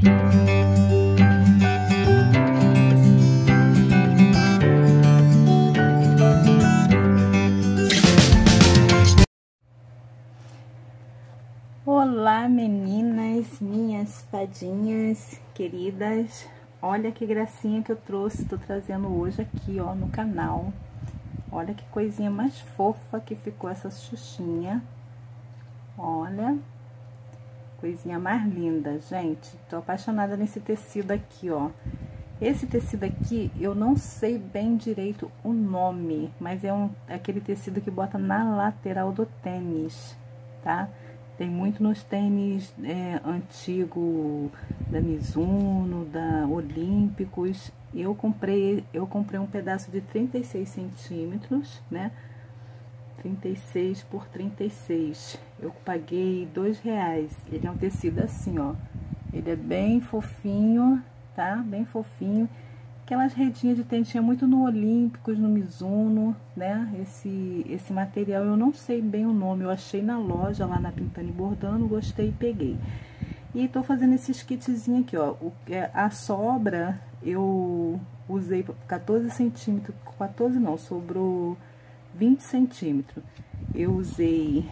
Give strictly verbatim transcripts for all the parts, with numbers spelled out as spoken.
Olá, meninas, minhas fadinhas queridas. Olha que gracinha que eu trouxe, tô trazendo hoje aqui, ó, no canal. Olha que coisinha mais fofa que ficou essa xuxinha. Olha, coisinha mais linda, gente. Tô apaixonada nesse tecido aqui, ó. Esse tecido aqui, eu não sei bem direito o nome, mas é um é aquele tecido que bota na lateral do tênis, tá? Tem muito nos tênis é, antigo da Mizuno, da Olímpicos. Eu comprei, eu comprei um pedaço de trinta e seis centímetros, né? trinta e seis por trinta e seis. Eu paguei dois reais. Ele é um tecido assim, ó. Ele é bem fofinho, tá? Bem fofinho. Aquelas redinhas de tênis tinha muito no Olímpicos, no Mizuno, né? Esse, esse material eu não sei bem o nome, eu achei na loja lá na Pintando e Bordando, gostei e peguei. E tô fazendo esses kitzinhos aqui, ó. O, a sobra eu usei quatorze centímetros, quatorze não, sobrou vinte centímetros. Eu usei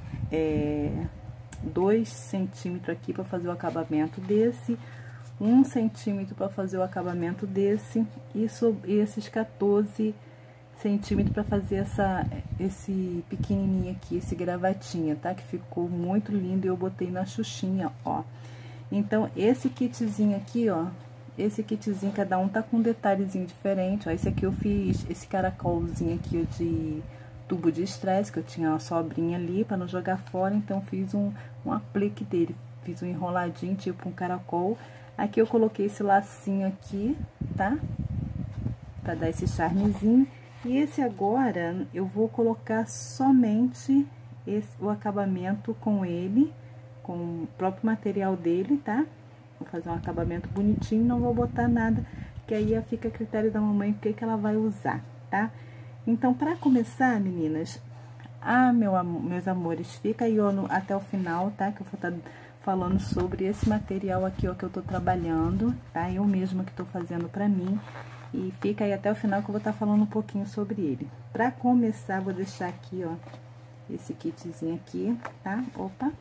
é, dois centímetros aqui para fazer o acabamento desse. Um centímetro para fazer o acabamento desse e sobre esses quatorze centímetros para fazer essa, esse pequenininho aqui, esse gravatinha, tá? Que ficou muito lindo e eu botei na xuxinha, ó. Então, esse kitzinho aqui, ó, esse kitzinho, cada um tá com um detalhezinho diferente, ó. Esse aqui eu fiz, esse caracolzinho aqui de tubo de estresse, que eu tinha uma sobrinha ali para não jogar fora, então fiz um, um aplique dele, fiz um enroladinho, tipo um caracol. Aqui eu coloquei esse lacinho aqui, tá? Pra dar esse charmezinho. E esse agora, eu vou colocar somente esse, o acabamento com ele, com o próprio material dele, tá? Vou fazer um acabamento bonitinho, não vou botar nada, que aí fica a critério da mamãe o que que ela vai usar, tá? Então, pra começar, meninas, ah, meu, meus amores, fica aí ó, no, até o final, tá? Que eu vou estar falando sobre esse material aqui, ó, que eu tô trabalhando, tá? Eu mesma que tô fazendo pra mim. E fica aí até o final que eu vou estar falando um pouquinho sobre ele. Pra começar, vou deixar aqui, ó, esse kitzinho aqui, tá? Opa!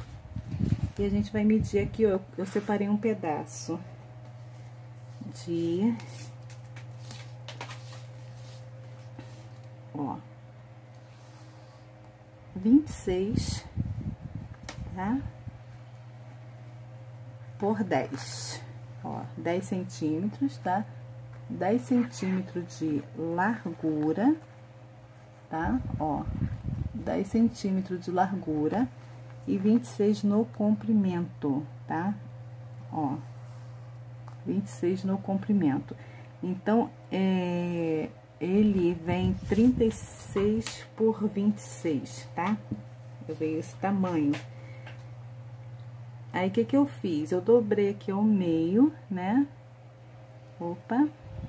E a gente vai medir aqui, ó, eu separei um pedaço de... Ó... vinte e seis, tá? Por dez, ó, dez centímetros, tá? dez centímetros de largura, tá? Ó, dez centímetros de largura e vinte e seis no comprimento, tá? Ó, vinte e seis no comprimento. Então, é, ele vem trinta e seis por vinte e seis, tá? Eu veio esse tamanho. Aí, o que que eu fiz? Eu dobrei aqui ao meio, né? Opa!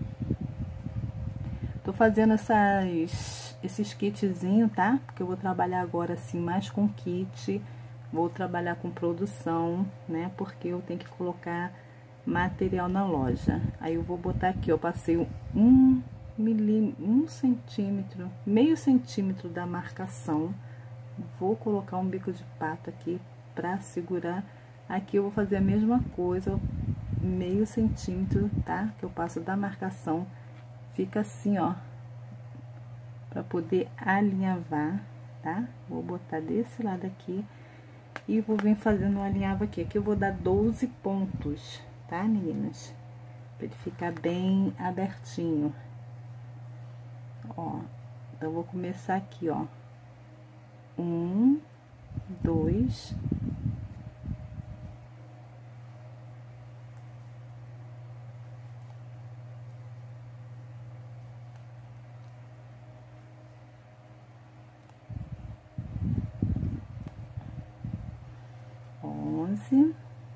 Tô fazendo essas, esses kitzinhos, tá? Porque eu vou trabalhar agora, assim, mais com kit. Vou trabalhar com produção, né? Porque eu tenho que colocar material na loja. Aí, eu vou botar aqui, ó, passei um milímetro, um centímetro, meio centímetro da marcação. Vou colocar um bico de pato aqui pra segurar. Aqui eu vou fazer a mesma coisa, meio centímetro, tá? Que eu passo da marcação, fica assim, ó, pra poder alinhavar, tá? Vou botar desse lado aqui e vou vir fazendo um alinhavo aqui. Aqui eu vou dar doze pontos, tá, meninas? Pra ele ficar bem abertinho. Ó, então eu vou começar aqui, ó. Um, dois... onze,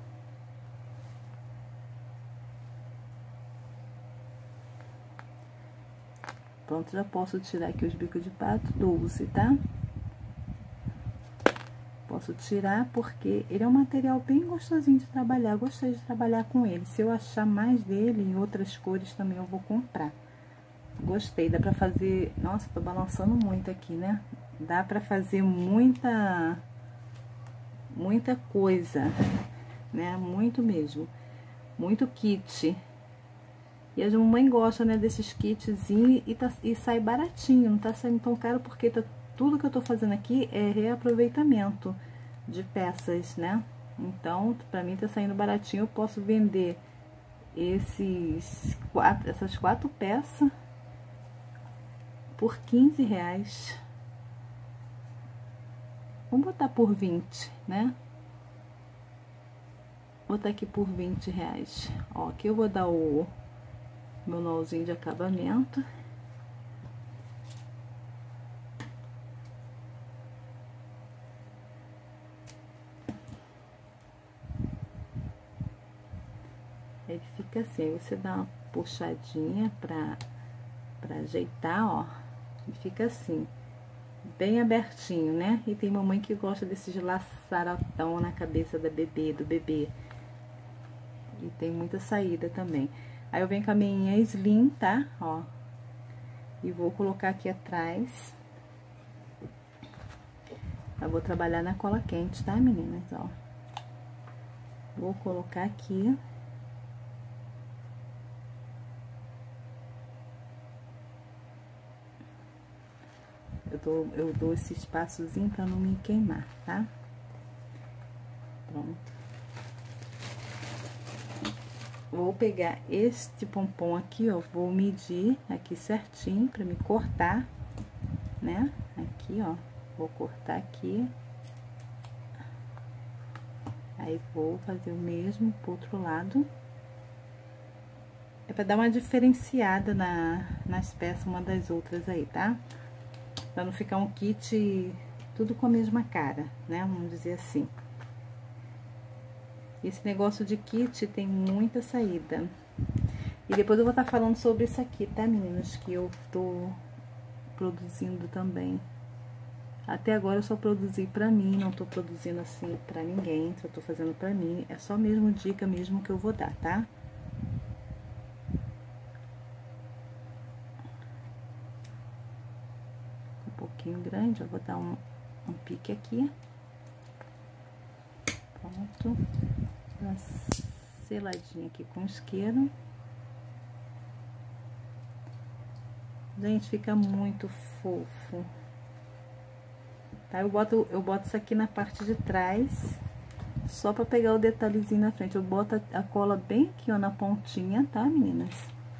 pronto, já posso tirar aqui os bicos de pato, doze, tá? posso tirar, porque ele é um material bem gostosinho de trabalhar. Eu gostei de trabalhar com ele. Se eu achar mais dele em outras cores também eu vou comprar. Gostei, dá pra fazer... Nossa, tô balançando muito aqui, né? Dá pra fazer muita... Muita coisa, né? Muito mesmo. Muito kit. E a mamãe gosta, né, desses kitzinhos e, tá, e sai baratinho. Não tá saindo tão caro porque tá, tudo que eu tô fazendo aqui é reaproveitamento de peças, né? Então, pra mim tá saindo baratinho. Eu posso vender esses quatro, essas quatro peças por quinze reais. Vamos botar por vinte, né? Vou botar aqui por vinte reais. Ó, aqui eu vou dar o meu nozinho de acabamento. Ele fica assim, você dá uma puxadinha pra, pra ajeitar, ó. E fica assim, bem abertinho, né? E tem mamãe que gosta desses laçaratão na cabeça da bebê, do bebê. E tem muita saída também. Aí eu venho com a minha slim, tá? Ó. E vou colocar aqui atrás. Eu vou trabalhar na cola quente, tá, meninas? Ó. Vou colocar aqui. Eu dou, eu dou esse espaçozinho pra não me queimar, tá? Pronto. Vou pegar este pompom aqui, ó, vou medir aqui certinho pra me cortar, né? Aqui, ó, vou cortar aqui. Aí, vou fazer o mesmo pro outro lado. É pra dar uma diferenciada na, nas peças uma das outras aí, tá? Pra não ficar um kit tudo com a mesma cara, né? Vamos dizer assim. Esse negócio de kit tem muita saída. E depois eu vou estar falando sobre isso aqui, tá, meninas? Que eu tô produzindo também. Até agora eu só produzi pra mim, não tô produzindo assim pra ninguém. Só tô fazendo pra mim. É só mesmo dica mesmo que eu vou dar, tá? Um pouquinho grande, eu vou dar um, um pique aqui. Pronto. Uma seladinha aqui com isqueiro. Gente, fica muito fofo. Tá? Eu boto, eu boto isso aqui na parte de trás, só pra pegar o detalhezinho na frente. Eu boto a, a cola bem aqui, ó, na pontinha, tá, meninas?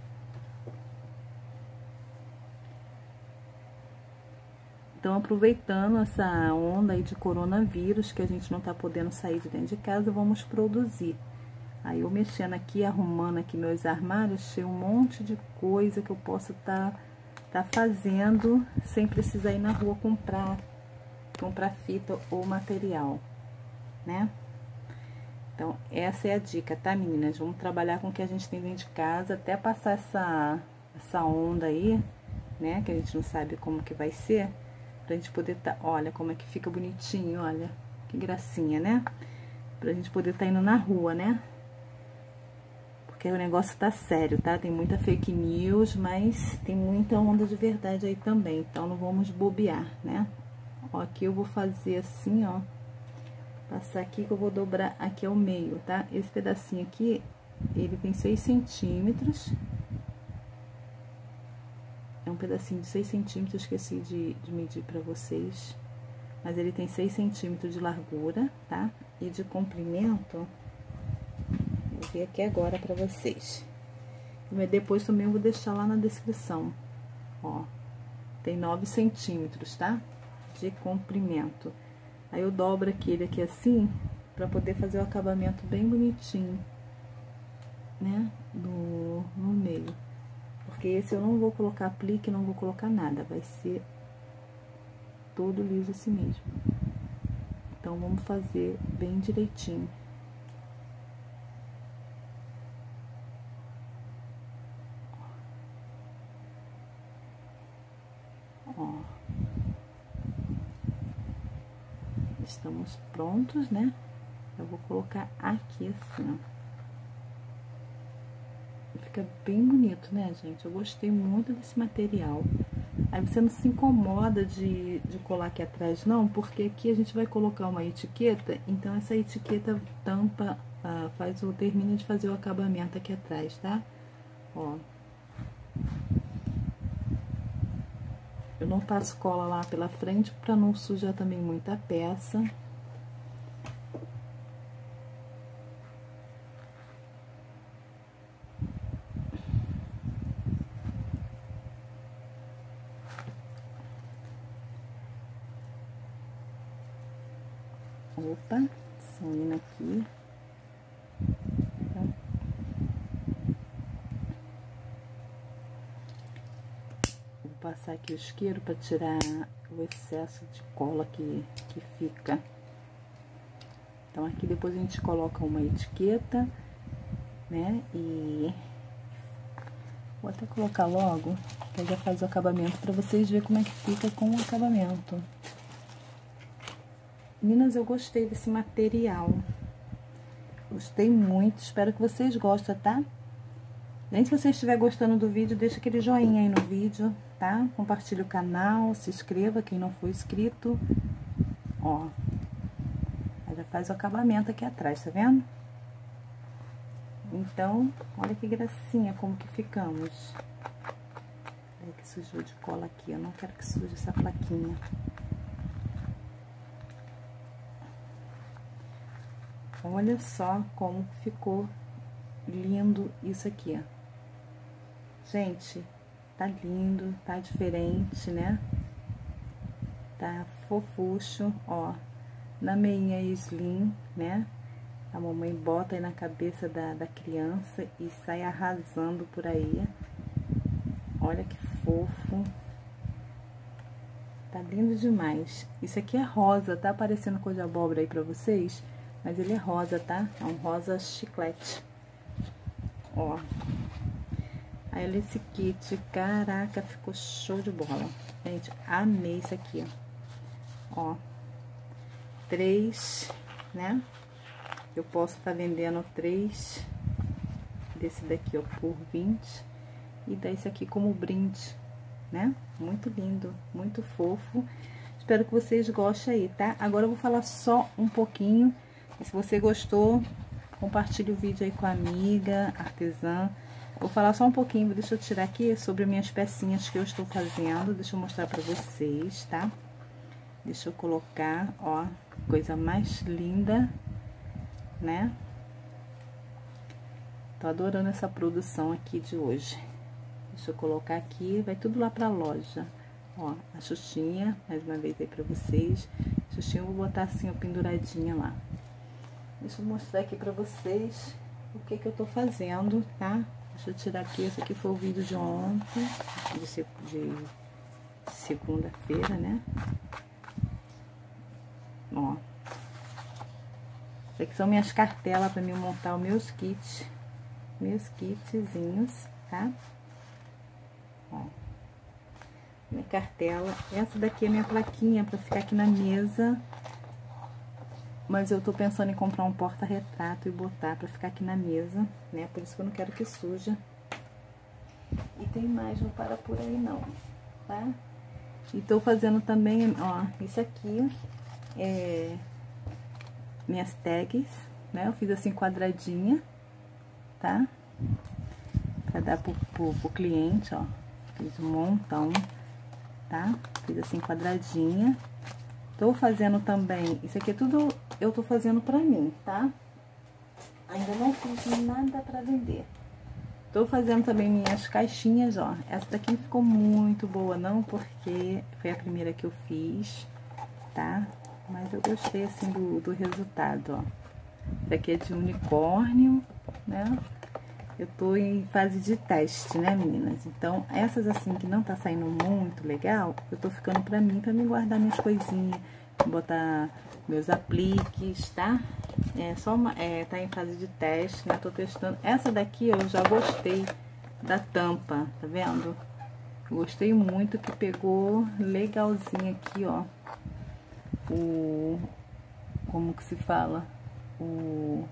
Então, aproveitando essa onda aí de coronavírus, que a gente não tá podendo sair de dentro de casa, vamos produzir. Aí, eu mexendo aqui, arrumando aqui meus armários, achei um monte de coisa que eu posso tá, tá fazendo, sem precisar ir na rua comprar, comprar fita ou material, né? Então, essa é a dica, tá, meninas? Vamos trabalhar com o que a gente tem dentro de casa, até passar essa, essa onda aí, né? Que a gente não sabe como que vai ser. Pra gente poder tá, olha como é que fica bonitinho, olha, que gracinha, né? Pra gente poder tá indo na rua, né? Porque o negócio tá sério, tá? Tem muita fake news, mas tem muita onda de verdade aí também, então não vamos bobear, né? Ó, aqui eu vou fazer assim, ó, passar aqui que eu vou dobrar aqui ao meio, tá? Esse pedacinho aqui, ele tem seis centímetros. É um pedacinho de seis centímetros, esqueci de, de medir pra vocês. Mas ele tem seis centímetros de largura, tá? E de comprimento, vou ver aqui agora pra vocês. Mas depois também eu vou deixar lá na descrição. Ó, tem nove centímetros, tá? De comprimento. Aí eu dobro aquele aqui assim, pra poder fazer o acabamento bem bonitinho, né? No, no meio. Porque esse eu não vou colocar aplique, não vou colocar nada, vai ser todo liso assim mesmo. Então, vamos fazer bem direitinho. Ó. estamos prontos, né? Eu vou colocar aqui assim, ó. Fica bem bonito, né, gente? Eu gostei muito desse material. Aí você não se incomoda de, de colar aqui atrás, não, porque aqui a gente vai colocar uma etiqueta, então essa etiqueta tampa, ah, faz o, termina de fazer o acabamento aqui atrás, tá? Ó. Eu não passo cola lá pela frente pra não sujar também muita peça. Opa, saindo aqui. Tá. Vou passar aqui o isqueiro para tirar o excesso de cola que, que fica. Então, aqui depois a gente coloca uma etiqueta, né? E vou até colocar logo, que já faz o acabamento para vocês verem como é que fica com o acabamento. Meninas, eu gostei desse material. Gostei muito, espero que vocês gostem, tá? Gente, se você estiver gostando do vídeo, deixa aquele joinha aí no vídeo, tá? Compartilhe o canal, se inscreva, quem não for inscrito. Ó, aí já faz o acabamento aqui atrás, tá vendo? Então, olha que gracinha como que ficamos. Olha que sujou de cola aqui, eu não quero que suje essa plaquinha. Olha só como ficou lindo isso aqui, ó. Gente, tá lindo, tá diferente, né? Tá fofucho, ó. Na meinha slim, né? A mamãe bota aí na cabeça da, da criança e sai arrasando por aí. Olha que fofo. Tá lindo demais. Isso aqui é rosa, tá aparecendo cor de abóbora aí pra vocês? Mas ele é rosa, tá? É um rosa chiclete. Ó. Aí, olha esse kit. Caraca, ficou show de bola. Gente, amei isso aqui, ó. Ó. Três, né? Eu posso estar tá vendendo três desse daqui, ó, por vinte. E desse aqui como brinde, né? Muito lindo, muito fofo. Espero que vocês gostem aí, tá? Agora eu vou falar só um pouquinho. E se você gostou, compartilhe o vídeo aí com a amiga, artesã. Vou falar só um pouquinho, deixa eu tirar aqui sobre minhas pecinhas que eu estou fazendo. Deixa eu mostrar pra vocês, tá? Deixa eu colocar, ó, coisa mais linda, né? Tô adorando essa produção aqui de hoje. Deixa eu colocar aqui, vai tudo lá pra loja. Ó, a Xuxinha, mais uma vez aí pra vocês. Xuxinha eu vou botar assim, ó, penduradinha lá. Deixa eu mostrar aqui pra vocês o que que eu tô fazendo, tá? Deixa eu tirar aqui, esse aqui foi o vídeo de ontem, de, de segunda-feira, né? Ó. Isso aqui são minhas cartelas pra mim montar os meus kits, meus kitzinhos, tá? Ó. Minha cartela. Essa daqui é minha plaquinha pra ficar aqui na mesa. Mas eu tô pensando em comprar um porta-retrato e botar pra ficar aqui na mesa, né? Por isso que eu não quero que suja. E tem mais, não para por aí não, tá? E tô fazendo também, ó, isso aqui é minhas tags, né? Eu fiz assim quadradinha, tá? Pra dar pro, pro, pro cliente, ó. Fiz um montão, tá? Fiz assim quadradinha. Tô fazendo também, isso aqui é tudo eu tô fazendo pra mim, tá? Ainda não fiz nada pra vender. Tô fazendo também minhas caixinhas, ó. Essa daqui ficou muito boa, não porque foi a primeira que eu fiz, tá? Mas eu gostei, assim, do, do resultado, ó. Essa aqui é de unicórnio, né? Eu tô em fase de teste, né, meninas? Então, essas assim que não tá saindo muito legal, eu tô ficando pra mim, pra me guardar minhas coisinhas, botar meus apliques, tá? É só uma, é, tá em fase de teste, né? Tô testando. Essa daqui eu já gostei da tampa, tá vendo? Gostei muito que pegou legalzinho aqui, ó. O, como que se fala, o,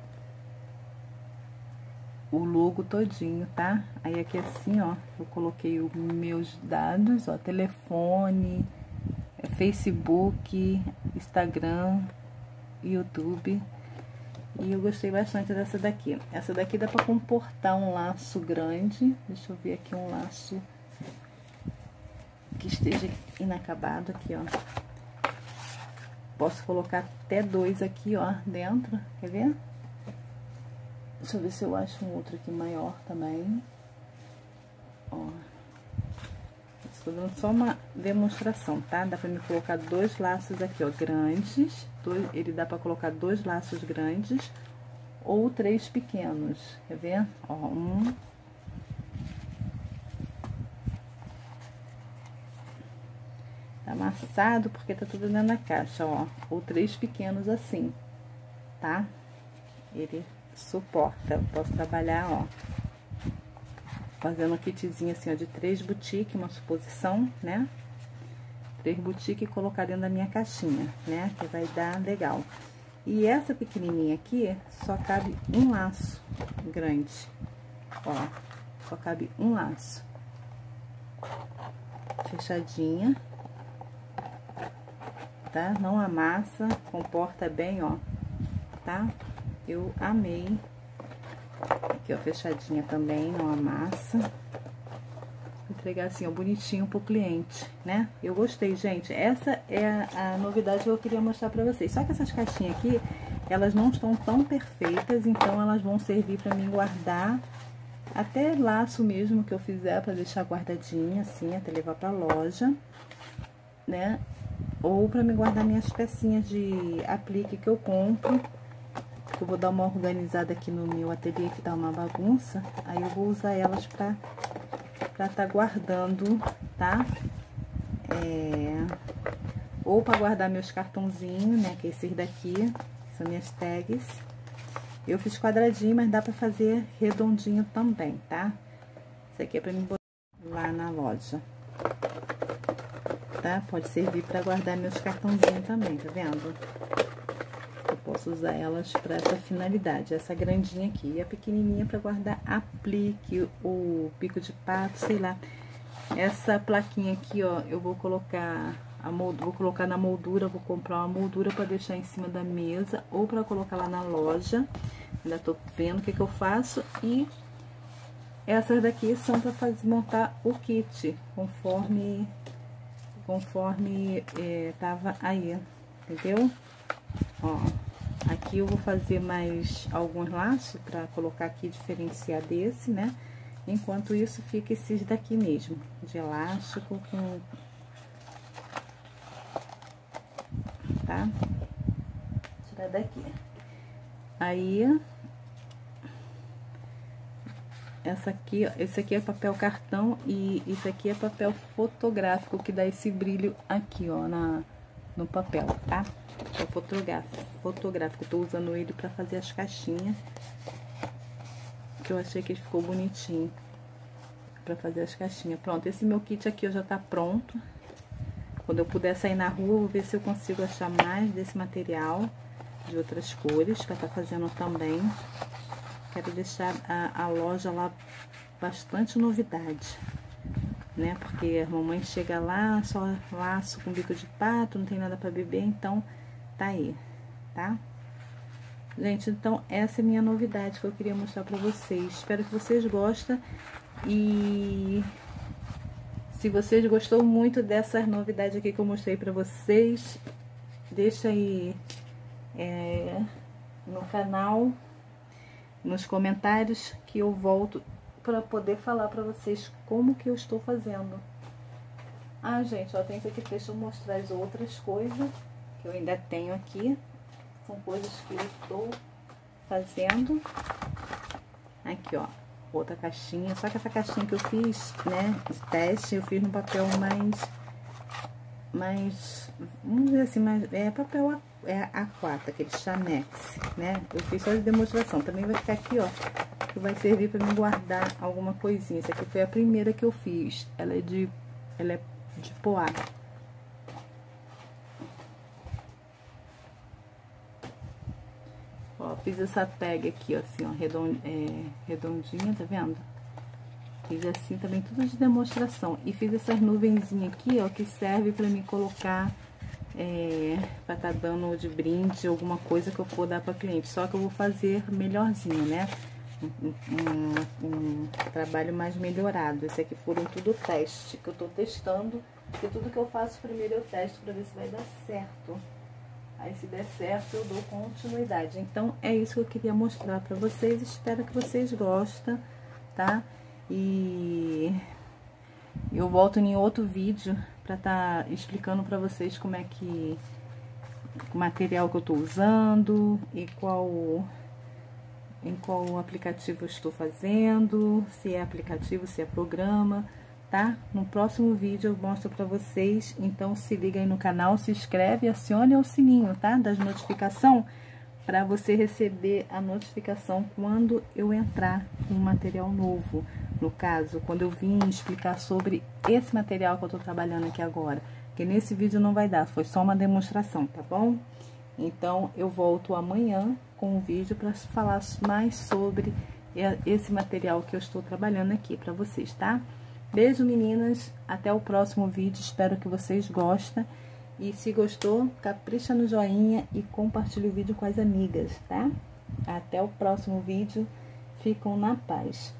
o logo todinho, tá? Aí aqui assim, ó, eu coloquei os meus dados, ó, telefone, Facebook, Instagram, YouTube. E eu gostei bastante dessa daqui. Essa daqui dá pra comportar um laço grande. Deixa eu ver aqui um laço que esteja inacabado aqui, ó. Posso colocar até dois aqui, ó, dentro. Quer ver? Deixa eu ver se eu acho um outro aqui maior também. Ó. Estou dando só uma demonstração, tá? Dá pra me colocar dois laços aqui, ó, grandes. Dois, ele dá pra colocar dois laços grandes ou três pequenos. Quer ver? Ó, um. Tá amassado porque tá tudo dentro da caixa, ó. Ou três pequenos assim, tá? Ele suporta. Eu posso trabalhar, ó, fazendo um kitzinho assim, ó, de três boutique, uma suposição, né? Três boutique e colocar dentro da minha caixinha, né? Que vai dar legal. E essa pequenininha aqui, só cabe um laço grande. Ó, só cabe um laço. Fechadinha. Tá? Não amassa, comporta bem, ó. Tá? Eu amei. Aqui, ó, fechadinha também, não amassa. Vou entregar assim, ó, bonitinho pro cliente, né? Eu gostei, gente. Essa é a, a novidade que eu queria mostrar pra vocês. Só que essas caixinhas aqui, elas não estão tão perfeitas, então elas vão servir pra mim guardar até laço mesmo que eu fizer pra deixar guardadinha, assim, até levar pra loja, né? Ou pra me guardar minhas pecinhas de aplique que eu compro. Eu vou dar uma organizada aqui no meu ateliê, que tá uma bagunça. Aí eu vou usar elas pra pra tá guardando, tá? É, ou pra guardar meus cartãozinhos, né? Que é esses daqui, são minhas tags. Eu fiz quadradinho, mas dá pra fazer redondinho também, tá? Isso aqui é pra mim botar lá na loja. Tá? Pode servir pra guardar meus cartãozinhos também, tá vendo? Eu posso usar elas para essa finalidade. Essa grandinha aqui e a pequenininha para guardar aplique, o pico de pato, sei lá. Essa plaquinha aqui, ó, eu vou colocar a moldura, vou colocar na moldura, vou comprar uma moldura para deixar em cima da mesa ou para colocar lá na loja. Ainda tô vendo o que que eu faço. E essas daqui são para fazer montar o kit, conforme conforme é, tava aí, entendeu? Ó, aqui eu vou fazer mais alguns laços pra colocar aqui, diferenciar desse, né? Enquanto isso, fica esses daqui mesmo, de elástico com... Tá? Tirar daqui. Aí... Essa aqui, ó, esse aqui é papel cartão e isso aqui é papel fotográfico, que dá esse brilho aqui, ó, na, no papel, tá? É fotográfico, fotográfico. Tô usando ele pra fazer as caixinhas, que eu achei que ele ficou bonitinho pra fazer as caixinhas. Pronto, esse meu kit aqui ó, já tá pronto. Quando eu puder sair na rua, eu vou ver se eu consigo achar mais desse material de outras cores pra tá fazendo também. Quero deixar a, a loja lá bastante novidade, né? Porque a mamãe chega lá, só laço com bico de pato, não tem nada pra beber, então tá aí, tá? Gente, então essa é a minha novidade que eu queria mostrar pra vocês. Espero que vocês gostem. E se vocês gostou muito dessas novidades aqui que eu mostrei pra vocês, deixa aí é, no canal, nos comentários, que eu volto para poder falar para vocês como que eu estou fazendo. Ah, gente, ó, tem isso aqui, deixa eu mostrar as outras coisas que eu ainda tenho aqui. São coisas que eu estou fazendo. Aqui, ó, outra caixinha. Só que essa caixinha que eu fiz, né, de teste, eu fiz no papel mais... mais, vamos dizer assim, mais, é papel é A quatro, aquele Chamex, né? Eu fiz só de demonstração. Também vai ficar aqui, ó, que vai servir para mim guardar alguma coisinha. Essa aqui foi a primeira que eu fiz. Ela é de, ela é de poá. fiz essa tag aqui, ó, assim, ó, redond, é, redondinha, tá vendo? Fiz assim também, tudo de demonstração. E fiz essas nuvenzinhas aqui, ó, que serve pra me colocar, é, pra tá dando de brinde alguma coisa que eu for dar pra cliente. Só que eu vou fazer melhorzinho, né? Um, um, um trabalho mais melhorado. Esse aqui foram tudo teste, que eu tô testando. Porque tudo que eu faço primeiro eu testo pra ver se vai dar certo. Aí se der certo eu dou continuidade. Então é isso que eu queria mostrar pra vocês. Espero que vocês gostem, tá? E eu volto em outro vídeo pra tá explicando pra vocês como é que o material que eu tô usando e qual em qual aplicativo eu estou fazendo, se é aplicativo, se é programa, tá? No próximo vídeo eu mostro pra vocês, então se liga aí no canal, se inscreve e acione o sininho, tá? Das notificações, para você receber a notificação quando eu entrar com um material novo. No caso, quando eu vim explicar sobre esse material que eu tô trabalhando aqui agora, que nesse vídeo não vai dar, foi só uma demonstração, tá bom? Então, eu volto amanhã com um vídeo para falar mais sobre esse material que eu estou trabalhando aqui para vocês, tá? Beijo, meninas. Até o próximo vídeo. Espero que vocês gostem. E se gostou, capricha no joinha e compartilha o vídeo com as amigas, tá? Até o próximo vídeo. Ficam na paz.